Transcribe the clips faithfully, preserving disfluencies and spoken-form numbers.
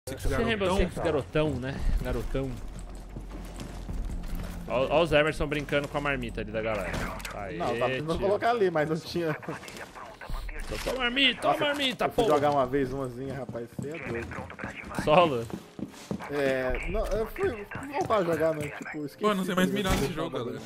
Six Você Rainbow Six garotão, né? Garotão. Ó, ó os Emerson brincando com a marmita ali da galera. Aê, não, tá tentando colocar ali, mas não tinha. Toma marmita, toma marmita, eu fui pô! jogar uma vez umazinha, rapaz, você é doido. Solo? É, não, eu fui voltar a jogar, mas tipo, esqueci. Pô, não sei mais mirar nesse jogo, galera.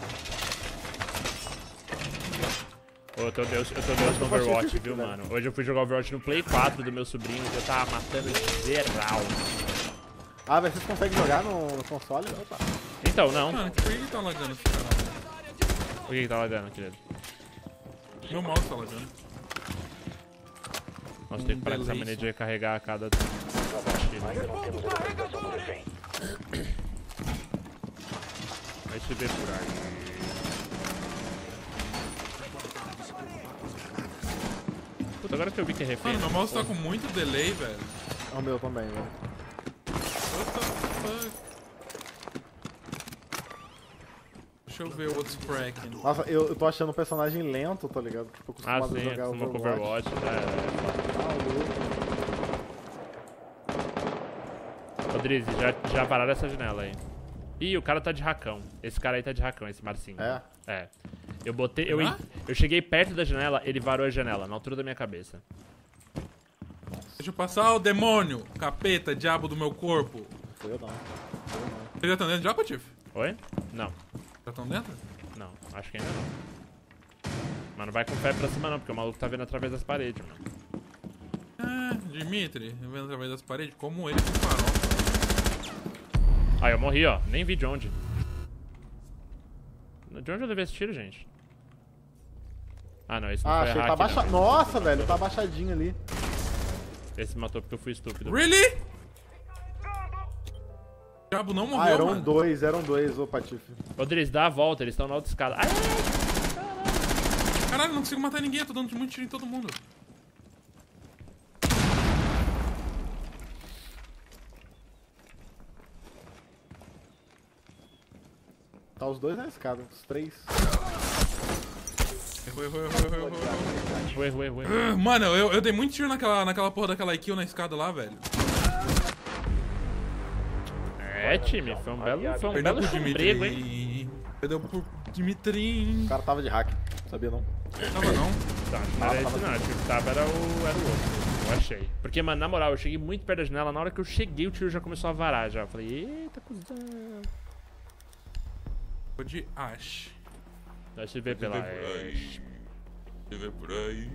Pô, eu tô Deus, eu tô Deus no Overwatch, viu, mano? Hoje eu fui jogar Overwatch no Play quatro do meu sobrinho e eu tava matando geral. Ah, mas vocês conseguem jogar no, no console? Opa. Então, não. Mano, por que tá lagando esse canal? Por que que tá lagando, querido? Meu mouse tá lagando. Nossa, tem que parar com essa mania de recarregar a cada... Vai se ver por aí. Puta, agora que eu vi que é refém. Mano, meu mouse tá com muito delay, velho. É o meu também, velho. What the fuck? Deixa eu ver what's cracking. Nossa, eu, eu tô achando o personagem lento, tá ligado? Tipo, Ah, acostumado sim, a jogar acostuma com Overwatch. Overwatch, né? Ô, Drizzy, já, já pararam essa janela aí. Ih, o cara tá de racão. Esse cara aí tá de racão, esse Marcinho. É? É. Eu botei... Eu, Ah? eu cheguei perto da janela, ele varou a janela, na altura da minha cabeça. Deixa eu passar o demônio, capeta, diabo do meu corpo. Foi eu não. Foi eu não. Vocês já estão dentro já, Patife? Oi? Não. Já estão dentro? Não, acho que ainda não. Mas não vai com fé pra cima não, porque o maluco tá vendo através das paredes, mano. Ah, Dimitri, vendo através das paredes, como ele com farol. Ah, eu morri, ó. Nem vi de onde. De onde eu levei esse tiro, gente? Ah, não, esse não Ah, foi achei que hack, tá baixa... não. Nossa, velho, tá abaixadinho ali. Esse matou porque eu fui estúpido. Really? O diabo não morreu, Ah, eram mano. dois, eram dois, ô Patife. Ô, Driz, dá a volta, eles estão na outra escada. Ai, Caralho, não consigo matar ninguém, eu tô dando muito tiro em todo mundo. Tá os dois na escada, os três. Errou, errou, errou, errou, errou, errou. ué, ué, ué. Ah, mano, eu, eu dei muito tiro naquela, naquela porra daquela kill na escada lá, velho. É, time, foi um belo, foi um Perdeu belo pro chambrego, hein? Dimitri. Perdeu pro Dimitri. O cara tava de hack, sabia não? Tava não. Tá, não era esse não, acho que o que tava era o, era o outro. Eu achei. Porque, mano, na moral, eu cheguei muito perto da janela, na hora que eu cheguei o tiro já começou a varar já. Eu falei, eita, cuzão. Vou de Ash. Vai se ver pela... Se vê por aí.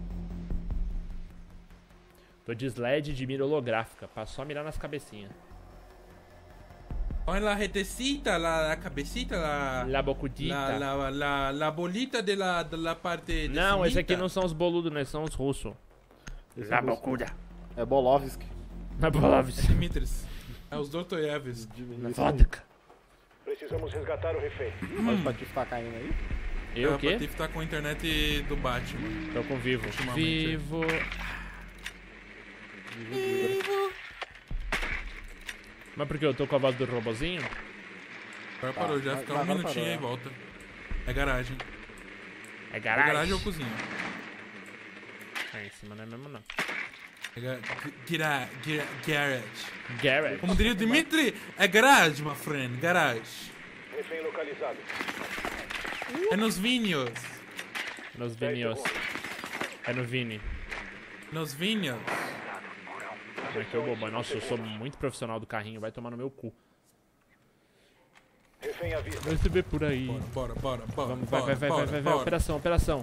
Tô de sled de mira holográfica, pra só mirar nas cabecinhas. Olha a retecita, la, la cabecita, la... La bocudita. La, la, la, la bolita de la, de la parte... de Não, esse cimita. aqui não são os boludos, né? São os russos. Esse La é o bocuda. É Bolovski. Na Bolovs. Dimitris. É os Dostoiévskis. Na vodka. Precisamos resgatar o refém. Olha o Patife tá caindo aí. Eu o quê? O Patife tá com a internet do Batman. Tô com vivo. Ultimamente. Vivo. Vivo. Mas por que eu tô com a voz do robozinho? Agora parou, já vai- fica vai- um vai minutinho parou, e é. volta. É garagem. É É garagem. garagem ou cozinha? É em cima, não é mesmo não. É ga gira gira garage. Garage. Como diria o Dimitri, é garage, my friend, garage. Refém localizado. É nos vinhos. Nos Vinios. É no Vini. Nos vinhos. Como é que eu bobo? Nossa, eu sou muito profissional do carrinho. Vai tomar no meu cu. Refém à vista. Vai se ver por aí. Bora, bora, bora, Vamos, bora, vai, vai, vai, bora, vai, vai, vai. bora. Operação, operação.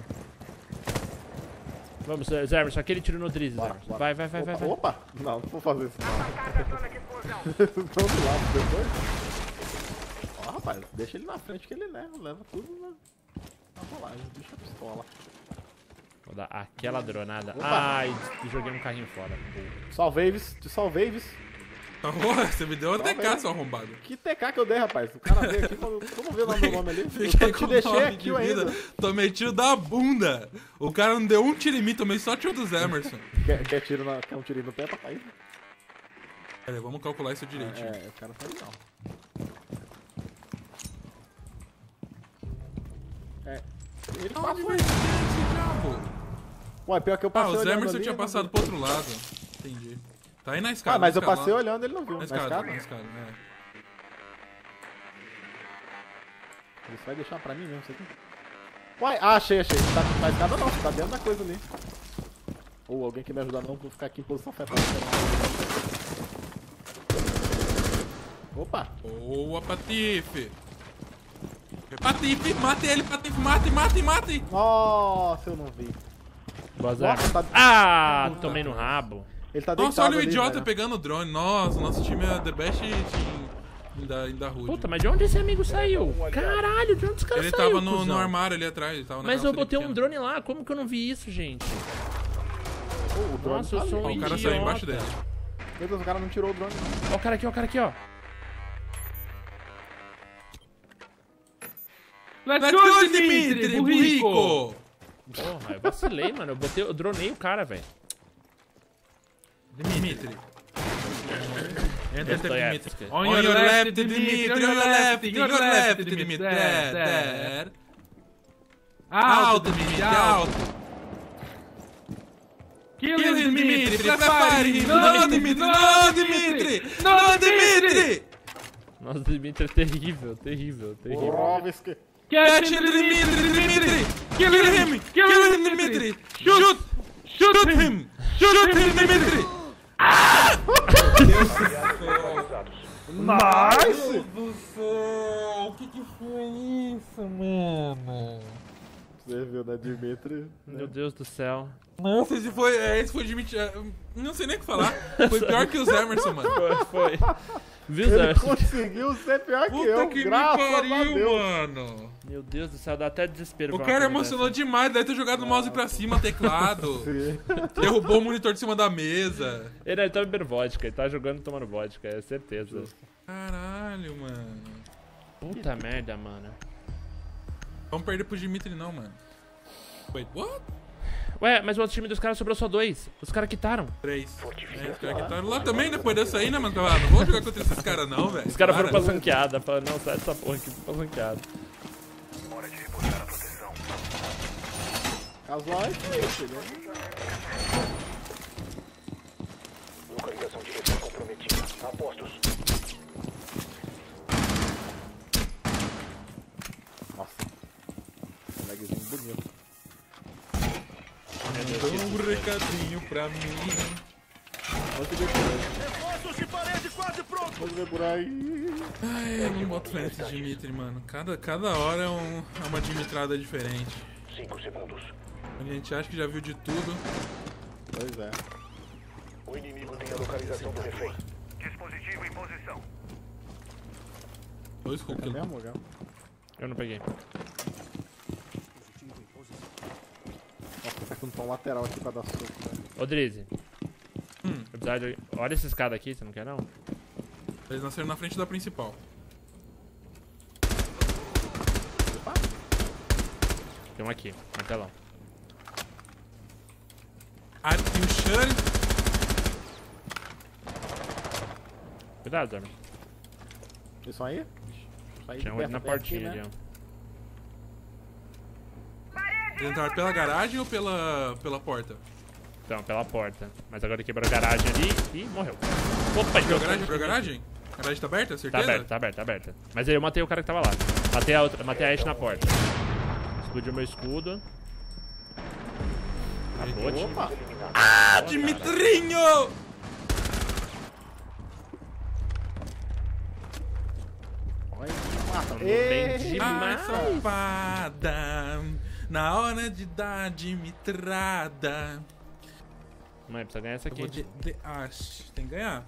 Vamos, Zermerson, aquele tiro no Drizzy, Bora, Zermerson. bora. Vai, vai, vai, Opa, vai, vai. opa! Não, não vou fazer isso não. Estão do lado depois. Ó, rapaz, deixa ele na frente que ele leva, leva tudo na, na rolagem, deixa a pistola. Vou dar aquela dronada. Opa. Ai, joguei um carrinho fora. Salvaves, te salvaves. Porra, você me deu uma Não, T K, velho. seu arrombado. Que T K que eu dei, rapaz? O cara veio aqui, falou, como vê lá meu nome ali? Eu Fiquei só com te deixei nove aqui de vida. ainda. Tomei tiro da bunda. O cara não deu um tiro em mim, tomei só tiro dos Emerson. Quer, quer, tiro na, quer um tirinho no pé pra cair? Pera aí, vamos calcular isso direitinho. É, o cara tá legal. É. Ele Onde passou vai aí. ser esse diabo? Ué, pior que eu Ah, passei os olhando Emerson ali, tinha não passado vi. pro outro lado. Entendi. Tá aí na escada. Ah, mas na eu escada, passei lá. olhando e ele não viu. Na Na escada, escada? na escada, é. Isso vai deixar pra mim mesmo, isso aqui. Uai, ah, achei, achei. Tá na escada não, tá dentro da coisa ali. Ou alguém que me ajudar não, vou ficar aqui em posição fetal. Opa! Boa, Patife. Patife, mate ele, Patife, mate, mate, mate. Nossa, eu não vi. Bozar. Nossa, tá- Ah, tomei no rabo. Ele tá deitado Nossa, olha o ali, idiota velho. pegando o drone. Nossa, nosso time é the best team da, da Rude. Puta, mas de onde esse amigo saiu? Caralho, de onde esse cara Ele saiu, tava no, cuzão? no armário ali atrás. Ele tava Mas naquela eu botei um pequena. drone lá, como que eu não vi isso, gente? Oh, o drone Nossa, tá eu ali. sou um Ó, o cara idiota. saiu embaixo dele. Meu Deus, o cara não tirou o drone. Não. Ó o cara aqui, ó o cara aqui, ó. Let's go, Dimitri, burrico! Porra, eu vacilei, mano. Eu botei, eu dronei o cara, velho. Dimitri. Enter, enter, Dimitri. Dostoiévski. On your left, Dimitri, on your left, your left, Dimitri. There, there. Alto, Dimitri, alto. Kill him, Dimitri, prepare him. Não, Dimitri, não, Dimitri. Não, Dimitri. Nossa, o Dimitri é terrível, terrível, terrível. Borovski. Catch him, Dimitri, Dimitri. Kill him, kill him, Dimitri. Shoot, shoot him. Shoot him, Dimitri. Nice! Meu Deus do céu, o que que foi isso, mano? Você viu, né, Dimitri? Meu Deus do céu. Nossa, esse foi, é, esse foi de mentira. Não sei nem o que falar. Foi pior que os Emerson, mano. Foi, foi. Viu, Ele Zé? conseguiu ser pior que Puta eu, que me graças a pariu, Deus. mano. Meu Deus do céu, dá até desespero. O ver uma cara coisa emocionou dessa. demais, deve ter jogado o mouse pra cima, teclado. Sim. Derrubou o monitor de cima da mesa. Ele, ele tá bebendo vodka, ele tá jogando e tomando vodka, é certeza. Caralho, mano. Puta merda, mano. Vamos perder pro Dimitri não, mano. Wait, what? Ué, mas o outro time dos caras sobrou só dois. Os caras quitaram. Três. É, os caras que estavam lá também depois dessa aí, né, mano? Ah, não vou jogar contra esses caras não, velho. Os caras foram pra Para. ranqueada. Falaram, não, sai dessa porra aqui, pra ranqueada. Hora de reportar a proteção. Casual é isso, né? Localização de refém comprometida. Apostos. Nossa. Um lagzinho bonito. Mandou um recadinho pra mim. Pode ver por aí. Reforços de parede quase pronto. Pode ver por aí. Ai, eu não boto fé nesse Dimitri, mano. Cada, cada hora é, um, é uma Dimitrada diferente. Cinco segundos. A gente acha que já viu de tudo. Pois é. O inimigo tem a localização do refém. Dispositivo em posição. Dois É cookies. mesmo, Gal? Eu não peguei. Nossa, tá com um tom lateral aqui pra dar soco, velho. Ô, Drizzy. Hum. Eu precisava de... Olha essa escada aqui, você não quer não? Eles nasceram na frente da principal. Tem um aqui, martelão. Are you sure? Cuidado, Zé. Isso aí? Isso aí Tinha um de ali na perto aqui, portinha né? ali, ó. Eles entraram pela garagem ou pela, pela porta? Então, pela porta. Mas agora quebrou a garagem ali e morreu. Opa, Abriu a deu garagem? Abriu a garagem? A garagem tá aberta? Tá Certeza? aberta, tá aberta, tá aberta. Mas aí eu matei o cara que tava lá. Matei a, outra, matei a Ashe na porta. Explodiu meu escudo. Acabou, time. Opa! Ah, Dimitrinho! Olha que mata. Bem Ei! demais. Ai, safada, na hora de dar Dimitrada. Mãe, precisa ganhar essa Eu aqui. vou de, de, ah, tem que ganhar.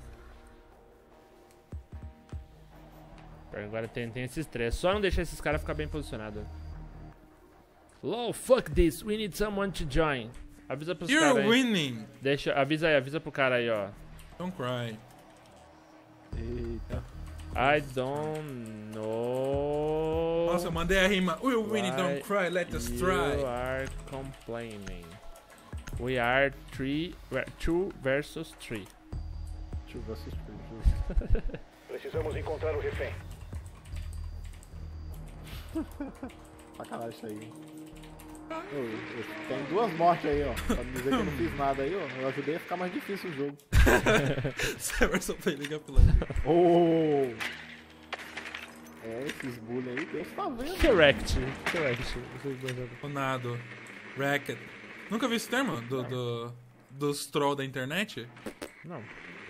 Agora tem, tem esses três. Só não deixar esses caras ficar bem posicionados. Lol, fuck this. We need someone to join. Avisa pros caras You're aí. winning. Deixa, avisa aí, avisa pro cara aí, ó. Don't cry. Eita. I don't know. Nossa, eu mandei a rima. We're winning, why don't cry, let us You try. are complaining. We are three, ver- two versus three. Deixa eu ver se eu Precisamos encontrar o refém. Sacanagem isso aí. Eu, eu, tem duas mortes aí, ó. Pra me dizer que eu não fiz nada aí, ó. Eu ajudei a ficar mais difícil o jogo. Severson foi ligar pela. Oh! É, esses bullying aí, Deus tá vendo. Correct. Correct. Ronaldo. Racket. Nunca vi esse termo? Do, do, dos troll da internet? Não.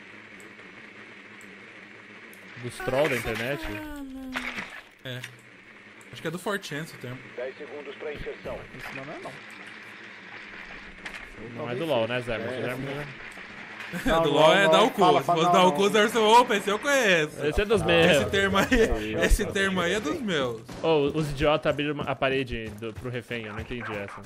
Dos troll da internet? É. Acho que é do four chan esse termo. dez segundos pra inserção. Isso não é não. Não é do LoL, né, Zé? É, Zé- Não, do não, LoL é não, dar o cu. fala, Se fala, fosse não, dar o não. cu, Zerson, opa, esse eu conheço. Esse é dos Esse meus. termo aí, esse termo aí é dos meus. Oh, os idiotas abriram a parede do, pro refém, eu não entendi essa.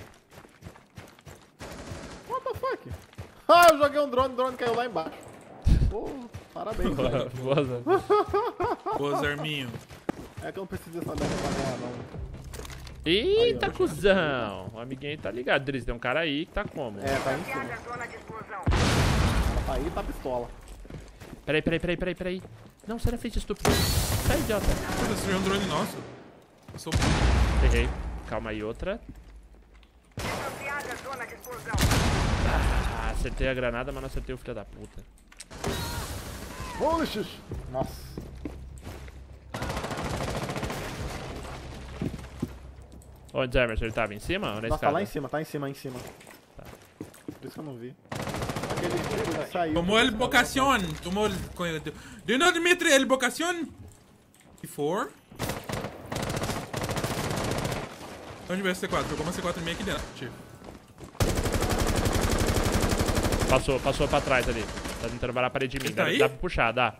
What the fuck? Ah, eu joguei um drone, o drone caiu lá embaixo. Pô, parabéns, velho. Boa, Zé. Ô, Zerminho. É que eu não preciso dessa merda pra ganhar, não. Eita, cuzão! O amiguinho aí tá ligado, Driz. Tem um cara aí que tá como? É, tá em cima. Zona de explosão. Tá aí, tá pistola. Peraí, peraí, peraí, peraí, peraí. Não, sai da frente, estúpido. Sai, idiota. Puta, esse é um drone nosso. Eu sou... Errei. Calma aí, outra. Desbloqueada a zona de explosão. Ah, acertei a granada, mas não acertei o filho da puta. Holy shit. Nossa. Onde, Emerson? Ele tava em cima ou na Nossa, tá escada? lá em cima, tá em cima, em cima. Tá. Por isso que eu não vi. Aquele ele saiu. Tomou el vocación. Tomou el... Do you know, Dimitri, el vocación? Before? Onde veio a C quatro? Jogou uma C quatro em mim aqui dentro. Tipo. Passou, passou pra trás ali. Tá tentando parar a parede de mim. Ele tá Dá, aí? dá pra puxar, dá.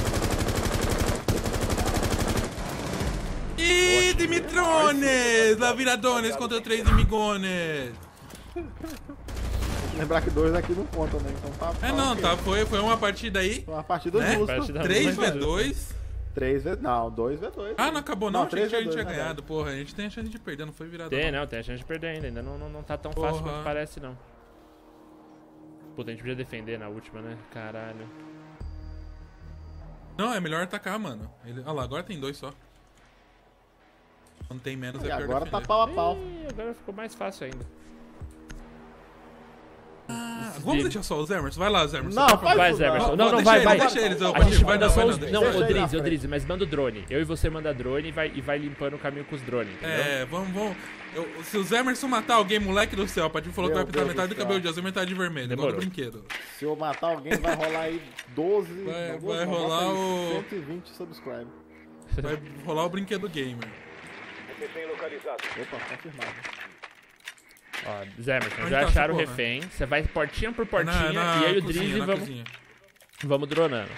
Ih, Dimitrones! Laviradones contra três imigones. Lembrar que dois aqui não contam, né? Então tá. É tá não, ok. tá, foi, foi uma partida aí. Foi uma partida Né? justa. Partida- três Não, a dois. três vezes. Não, dois vezes dois. Ah, não acabou não, Não, achei que a três gente a tinha dois, ganhado, porra. A gente tem a chance de perder, não foi virado. Tem, não. não, tem a chance de perder ainda. Ainda não, não, não tá tão Porra. fácil quanto parece, não. Puta, a gente podia defender na última, né? Caralho. Não, é melhor atacar, mano. Ele... Ah lá, agora tem dois só. Quando tem menos E é pior agora tá defender. pau a pau. Ih, agora ficou mais fácil ainda. Ah, vamos deixar só os Emerson. Vai lá, os Emerson. Não, Por favor. faz Vai, isso, Zé, Emerson. Não, Não, não, deixa vai, eles, vai. deixa eles, ó, A gente vai, manda não, só vai, os... não, Não, deixa ô ele na Driz, ô frente. Driz, mas manda o drone. Eu e você manda drone e vai, e vai limpando o caminho com os drones, entendeu? É, vamos, vamos. Eu- se os Emerson matar alguém, moleque do céu, pode falou que Meu vai pintar Deus metade do do céu. cabelo de azul e metade de vermelho, igual do Demorou. brinquedo. Se eu matar alguém, vai rolar aí doze. Vai- não, vai doze não, rolar bota aí o- cento e vinte subscribe. Vai rolar o brinquedo gamer. Refém localizado. Opa, confirmado. Ó, Zé Emerson, Onde já tá essa acharam o porra? refém. Você vai portinha por portinha Na- na e aí o cozinha, Driz e na vamos, cozinha. vamos dronando.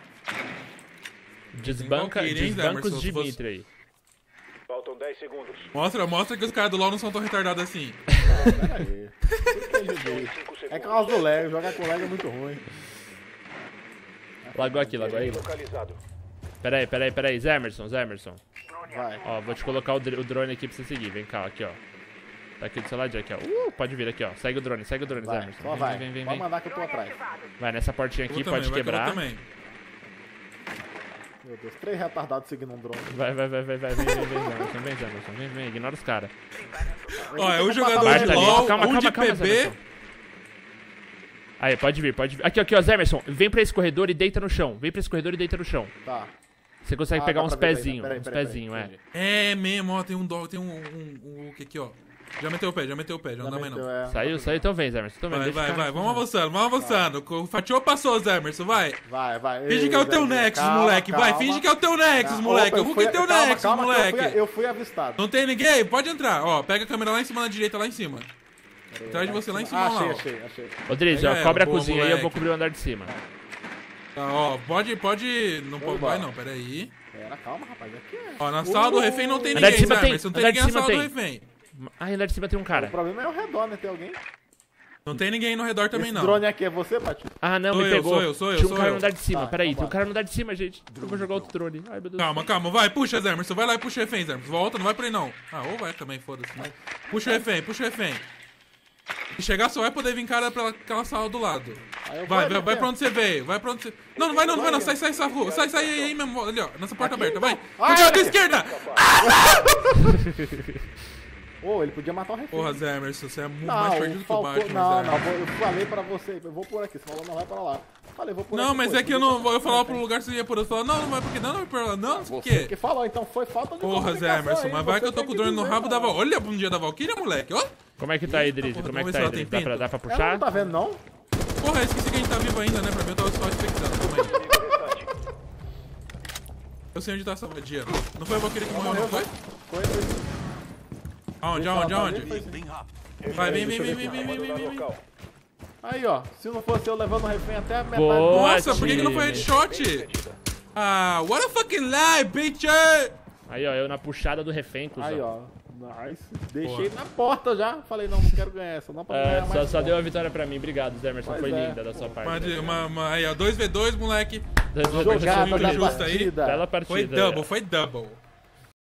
Desbanca, Valkyrie, hein, desbanca Emerson, os se fosse- Dimitri aí. Faltam dez segundos. Mostra, mostra que os caras do LoL não são tão retardados assim. Pera aí. Tudo que eu joguei. cinco segundos. É causa do Lego, jogar com Lego é muito ruim. Lagou aqui, lagou aí. Refém localizado. Pera aí, pera aí, pera aí. Zé Emerson, Zé Emerson. Vai. Ó, vou te colocar o, dr- o drone aqui pra você seguir. Vem cá, aqui, ó. Tá aqui do seu ladinho, aqui, ó. Uh, pode vir aqui, ó. Segue o drone, segue o drone, Zé Vai, Emerson. só Vem, vai. vem, vem, Pode vem. mandar que eu tô atrás. Vai nessa portinha Eu aqui, também, pode vai que eu quebrar. também. Meu Deus, três retardados seguindo um drone. Vai, vai, vai, vai, vai. Vem, vem, vem, Zé Emerson. Vem, Zé Emerson. Vem, vem. Ignora os caras. Ó, é o Tem que jogador matar de Marta ali. LoL, Calma, um calma, de calma, Zé P B. Emerson. Aí, pode vir, pode vir. Aqui, aqui, ó, Zé Emerson. Vem pra esse corredor e deita no chão. Vem pra esse corredor e deita no chão. Tá. Você consegue Ah, pegar dá uns pra ver daí, né? pezinhos. Peraí, Uns peraí, pezinhos, é. peraí, É mesmo, ó, tem um dó, tem um, um, um, o que aqui, ó. Já meteu o pé, já meteu o pé, já não dá mais não. É, Saiu, saiu, então vem, Zé Emerson. Então vem, Vai, deixa vai, o cara- vai, vamos avançando, vamos avançando. O Fatiou passou, Zé Emerson, vai. Vai, vai. Finge Ei, que é o teu Zé, Nexus, calma, moleque, vai, calma. finge que é o teu Nexus, Calma. moleque. Opa, eu O fui- que teu calma, Nexus, calma que eu fui- moleque? Eu fui avistado. Não tem ninguém? Pode entrar, ó, pega a câmera lá em cima, na direita, lá em cima. Atrás de você lá em cima, Ah, lá, achei, ó. achei, achei. Ô, Driz, Pega ó, ela, cobre a boa, cozinha aí, eu vou moleque. cobrir o andar de cima. Tá, ó, pode, pode, não pode, embora. vai não, pera aí. Pera, calma, rapaz. Aqui é. Ó, na sala do refém não tem Andar de ninguém, cima Zé tem, Emerson, não tem andar de ninguém na cima sala do tem. refém. Ah, andar de cima tem um O cara. problema é ao redor, né? Tem alguém? Não tem ninguém no redor também Esse não. drone aqui é você, Pati? Ah, não, Sou me eu, pegou. sou eu, sou eu, Tinha um sou cara eu. no andar de cima. Tá, Peraí, então tem um vai. cara no andar de cima, gente. Eu vou jogar outro drone. Ai, meu Deus. Calma, calma, vai, puxa, Zé Emerson, vai lá e puxa o refém, Zé Emerson. Volta, não vai pra aí não. Ah, ou vai também, foda-se. né? Puxa o refém, puxa o refém. Se chegar só vai poder vir cara pela aquela sala do lado. Aí eu Vai, vou vai, ali, vai ó. pra onde você veio, vai pra onde você... Não, não vai não, não vai não, sai, sai, sai, rua. Sai, sai aí, aí mesmo, ali ó, nessa porta Aqui, aberta, vai. então. Ah, Puxa a é. tua esquerda! Ô, ele podia matar o refém. Porra, Zé Emerson, você é muito Não, mais perdido que o faltou... Batman, Não, Zé não, Emerson. vou- eu falei pra você, eu vou por aqui. Você falou, não vai pra lá. Falei, vou por aqui. Não, mas pô, é que eu deixa não. Eu falava pro refém. lugar que você ia por outro. Falar, não, não vai porque não, não vai por lá. Não, não sei o Você quê. que falou, então foi falta de Porra, Zé comunicação Emerson, aí, mas vai você que eu tô tem com o drone no dizer, rabo da cara. Val. Olha a bundinha da Valkyria, moleque, ó. Como é que tá aí, Eita, Drizzy? porra, Como é que vamos tá ver aí, se ela Drizzy? tem Dá pra, pinto. dá pra Ela puxar? não tá vendo, não? Porra, eu esqueci que a gente tá vivo ainda, né? Pra mim eu tava só expectando. Calma aí. Eu sei onde tá essa vadia. Não foi a Valkyria que morreu, não foi? Foi, foi. Aonde, Ela aonde, tá aonde? ali, foi sim. Vai, vem, vem, vem, vem, vem, vem, vem, vem. Aí, ó. Se não fosse eu levando o refém até a metade Boa, do... Nossa, por que, que não foi headshot? Ah, what a fucking lie, bitch! Aí, ó, eu na puxada do refém, cuzão. Aí, ó. Nice. Deixei Porra. ele na porta já. Falei, não, não quero ganhar essa. Não pra É, ganhar só, mais só pontos. deu a vitória pra mim. Obrigado, Zé Emerson. Pois Foi é. linda da sua parte. Uma, velho. uma, uma, aí, ó, dois v dois, moleque. Dois- dois- Jogada muito da justo aí. partida. Bela partida. Foi double, foi double.